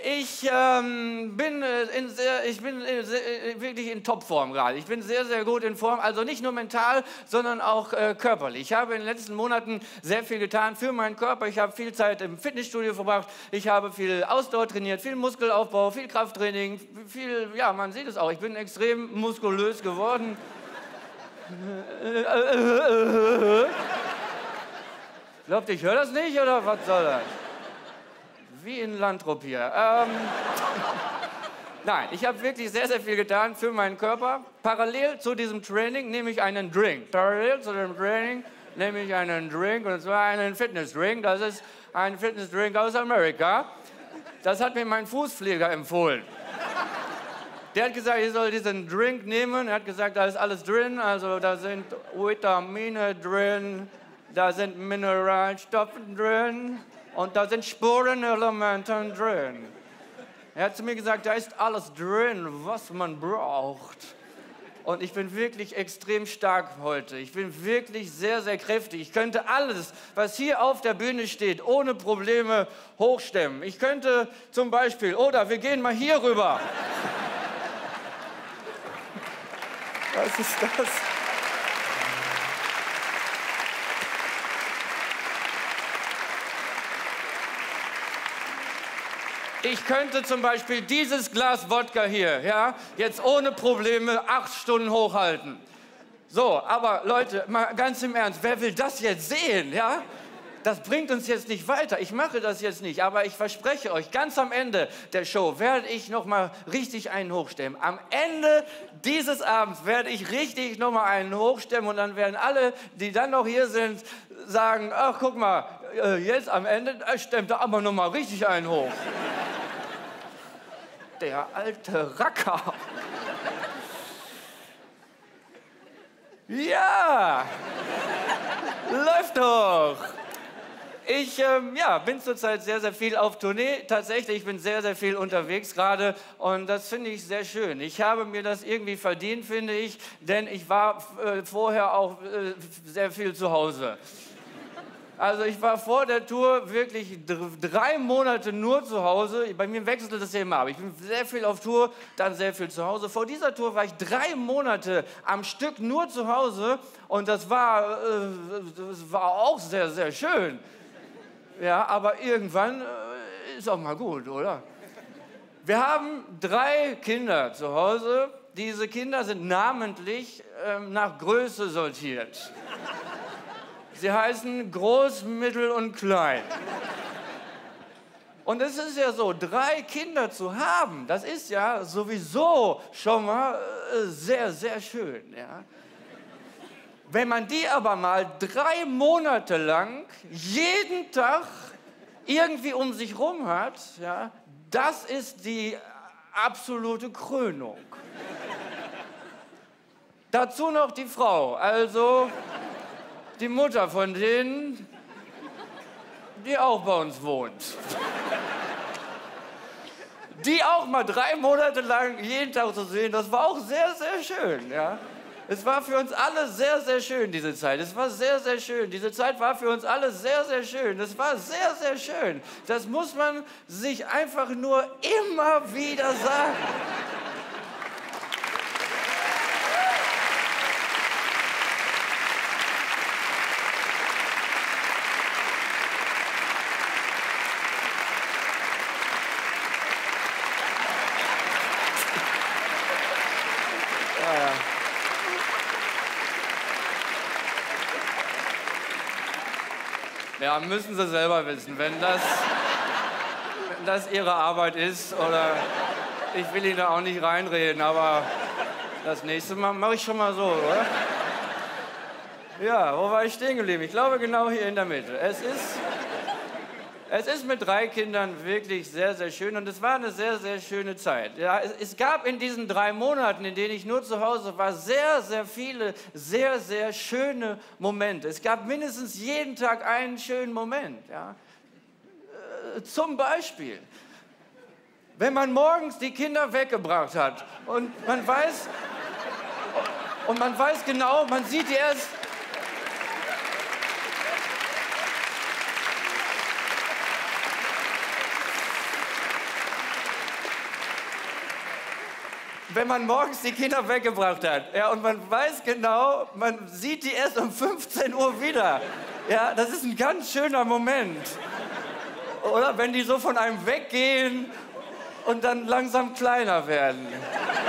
Ich bin wirklich in Topform gerade. Ich bin sehr, sehr gut in Form, also nicht nur mental, sondern auch körperlich. Ich habe in den letzten Monaten sehr viel getan für meinen Körper. Ich habe viel Zeit im Fitnessstudio verbracht. Ich habe viel Ausdauer trainiert, viel Muskelaufbau, viel Krafttraining, viel, ja, man sieht es auch. Ich bin extrem muskulös geworden. Glaubt ihr, ich höre das nicht, oder was soll das? Wie in Landrup hier. Nein, ich habe wirklich sehr, sehr viel getan für meinen Körper. Parallel zu diesem Training nehme ich einen Drink. Parallel zu dem Training nehme ich einen Drink, und zwar einen Fitnessdrink. Das ist ein Fitnessdrink aus Amerika. Das hat mir mein Fußpfleger empfohlen. Der hat gesagt, ich soll diesen Drink nehmen. Er hat gesagt, da ist alles drin. Also da sind Vitamine drin, da sind Mineralstoffe drin. Und da sind Spurenelemente drin. Er hat zu mir gesagt, da ist alles drin, was man braucht. Und ich bin wirklich extrem stark heute. Ich bin wirklich sehr, sehr kräftig. Ich könnte alles, was hier auf der Bühne steht, ohne Probleme hochstemmen. Ich könnte zum Beispiel, oder wir gehen mal hier rüber. Was ist das? Ich könnte zum Beispiel dieses Glas Wodka hier, ja, jetzt ohne Probleme 8 Stunden hochhalten. So, aber Leute, mal ganz im Ernst, wer will das jetzt sehen, ja? Das bringt uns jetzt nicht weiter. Ich mache das jetzt nicht, aber ich verspreche euch, ganz am Ende der Show werde ich noch mal richtig einen hochstemmen. Am Ende dieses Abends werde ich richtig noch mal einen hochstemmen und dann werden alle, die dann noch hier sind, sagen, ach, guck mal, jetzt am Ende stemmt er aber noch mal richtig einen hoch. Der alte Racker. Ja, läuft doch. Ich bin zurzeit sehr, sehr viel auf Tournee. Tatsächlich, ich bin sehr, sehr viel unterwegs gerade und das finde ich sehr schön. Ich habe mir das irgendwie verdient, finde ich, denn ich war vorher auch sehr viel zu Hause. Also ich war vor der Tour wirklich 3 Monate nur zu Hause. Bei mir wechselte das ja immer ab. Ich bin sehr viel auf Tour, dann sehr viel zu Hause. Vor dieser Tour war ich 3 Monate am Stück nur zu Hause und das war auch sehr, sehr schön. Ja, aber irgendwann ist auch mal gut, oder? Wir haben 3 Kinder zu Hause. Diese Kinder sind namentlich nach Größe sortiert. Sie heißen groß, mittel und klein. Und es ist ja so, 3 Kinder zu haben, das ist ja sowieso schon mal sehr, sehr schön. Ja? Wenn man die aber mal 3 Monate lang jeden Tag irgendwie um sich rum hat, ja, das ist die absolute Krönung. Dazu noch die Frau, also die Mutter von denen, die auch bei uns wohnt. Die auch mal 3 Monate lang jeden Tag zu sehen, das war auch sehr, sehr schön. Ja? Es war für uns alle sehr, sehr schön, diese Zeit. Es war sehr, sehr schön. Diese Zeit war für uns alle sehr, sehr schön. Es war sehr, sehr schön. Das muss man sich einfach nur immer wieder sagen. Ja, müssen Sie selber wissen, wenn das Ihre Arbeit ist, oder ich will Ihnen da auch nicht reinreden, aber das nächste Mal mache ich schon mal so, oder? Ja, wo war ich stehen geblieben? Ich glaube genau hier in der Mitte. Es ist mit 3 Kindern wirklich sehr, sehr schön und es war eine sehr, sehr schöne Zeit. Ja, es gab in diesen 3 Monaten, in denen ich nur zu Hause war, sehr, sehr viele, sehr, sehr schöne Momente. Es gab mindestens jeden Tag einen schönen Moment. Ja. Zum Beispiel, wenn man morgens die Kinder weggebracht hat und man weiß genau, man sieht die erst... wenn man morgens die Kinder weggebracht hat, ja, und man weiß genau, man sieht die erst um 15 Uhr wieder. Ja, das ist ein ganz schöner Moment. Oder wenn die so von einem weggehen und dann langsam kleiner werden.